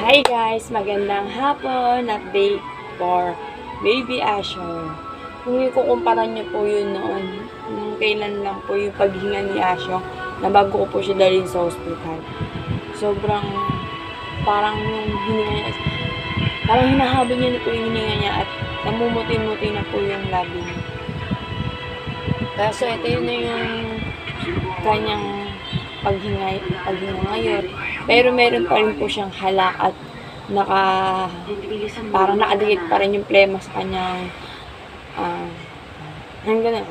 Hi guys! Magandang hapon! Update for Baby Asher. Kung ikukumpara niyo po yun noon, nung kailan lang po yung paghinga ni Asher, na bago ko po siya dalhin sa hospital. Sobrang parang yung hininga niya, parang hinahabol niya na po yung hininga niya at namumuti-muti na po yung labi niya. Kaso ito yun na yung kanyang paghinga ngayon. Pero meron pa rin po siyang hala at parang nakadikit pa rin yung plema sa kanyang kanyang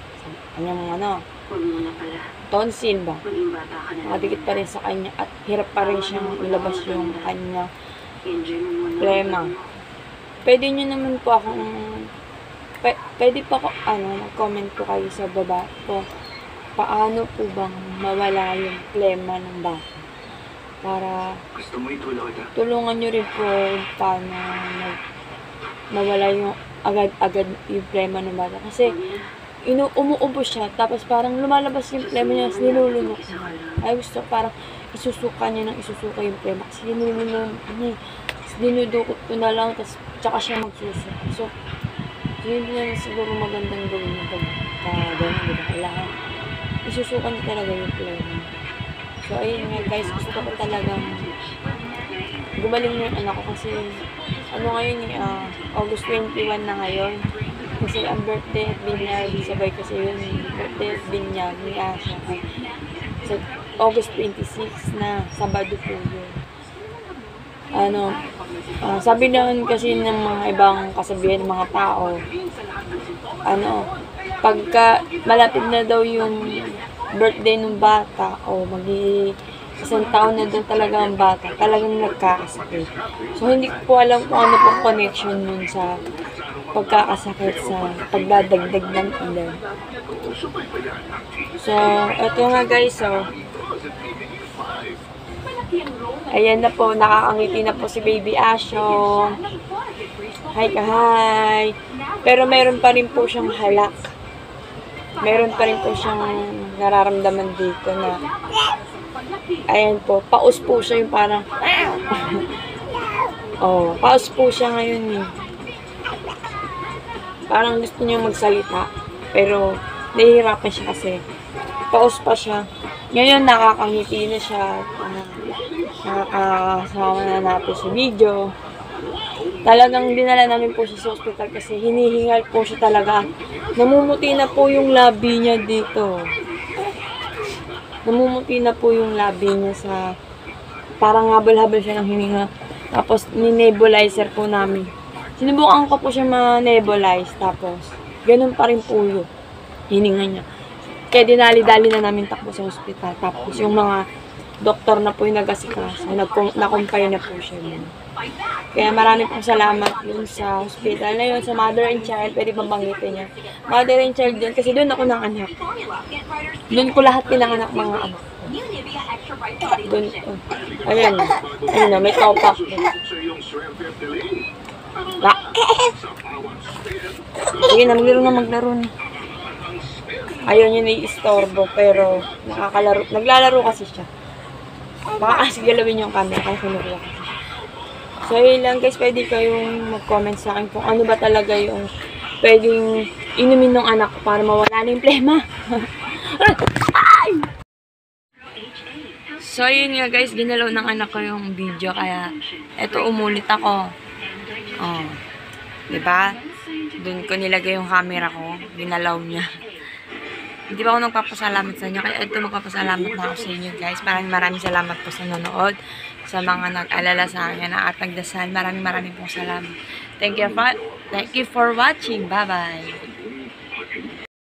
tonsil ba? Nakadikit pa rin sa kanya at hirap pa rin siyang ilabas yung kanyang plema. Pwede nyo naman po akong pwede pa mag-comment po kayo sa baba po paano po bang mawala yung plema ng bata para tulungan nyo rin po paano mawala yung agad-agad yung plema ng bata kasi umuubo siya tapos parang lumalabas yung plema niya nilulunok niya. Ay gusto parang isusuka niya ng isusuka yung plema kasi nilulunok niya dinudukot ko na lang tapos tsaka siya magsusuka. So yun na siguro magandang gawin yung pagka-gano'n, diba? Kailangan isusukan niya talaga yung plema. So, ayun nga guys, gusto ko talagang gumaling na yung anak ko kasi ngayon August 21 na ngayon. Kasi ang birthday at binyag, sabay kasi yun, birthday at binyag ni Asha. So, August 26 na, Sabado po yun. Sabi naman kasi ng mga ibang kasabihan ng mga tao, pagka malapit na daw yung birthday ng bata o isang taon na daw talaga ang bata, talagang nagkakasakit. So, hindi ko po alam kung ano pong connection nun sa pagkakasakit sa pagdadagdag ng edad. So, ito nga guys, ayan na po, nakakangiti na po si Baby Asho. Hi ka, hi! Pero meron pa rin po siyang halak. Meron pa rin po siyang nararamdaman dito na ayan po, paus po siya yung parang paus po siya ngayon eh. Parang gusto niya magsalita pero nahihirapan siya kasi paus pa siya. Ngayon nakakangiti na siya. Nakakasama na natin sa video. Talagang dinala namin po siya sa hospital kasi hinihingal po siya talaga. Namumuti na po yung labi niya dito. Namumuti na po yung labi niya sa parang habal-habal siya ng hininga. Tapos ni-nebulizer po namin. Sinubukan ko po siya ma-nebulize tapos ganun pa rin po yung hininga niya. Kaya dinali-dali na namin takbo sa hospital. Tapos yung mga doktor na po yung nag-asikaso, na-compare na po siya yun. Kaya maraming pong salamat yun sa hospital na yun, sa mother and child, pwede bang banggitin niya. Mother and child yun, kasi doon ako nanganak. Doon ko lahat pinanganak mga anak. Doon, ayun na, may topak. Sige na, maglaro na. Ayun yun i-istorbo, pero naglalaro kasi siya. Baka kasi galawin yung camera, kaya kinukuha kasi. So, yun lang guys, pwede kayong mag-comment sa akin kung ano ba talaga yung pwedeng inumin ng anak ko para mawala na yung plema. So, yun nga guys, ginalaw ng anak ko yung video, kaya eto umulit ako. Diba? Doon ko nilagay yung camera ko, ginalaw niya. Hindi ba ako nagpapasalamat sa inyo? Kaya ito magpapasalamat na ako sa inyo guys. Maraming salamat po sa nanonood. Sa mga nag-alala sa akin at nagdasal. Maraming pong salamat. Thank you for watching. Bye-bye.